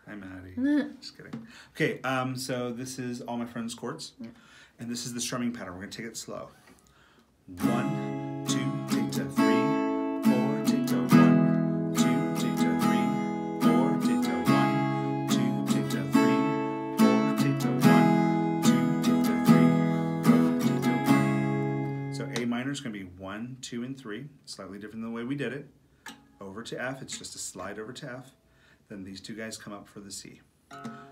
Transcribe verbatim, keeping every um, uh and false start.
Hi, Maddie. Just kidding. Okay, um, so this is All My Friends chords, yeah. and this is the strumming pattern. We're gonna take it slow. One, two, take to three, four, take to one, two, take to three, four, take to one, two, take to three, four, take to one, two, take to three, four, take to one. So A minor is gonna be one, two, and three, slightly different than the way we did it. Over to F, it's just a slide over to F. Then these two guys come up for the C.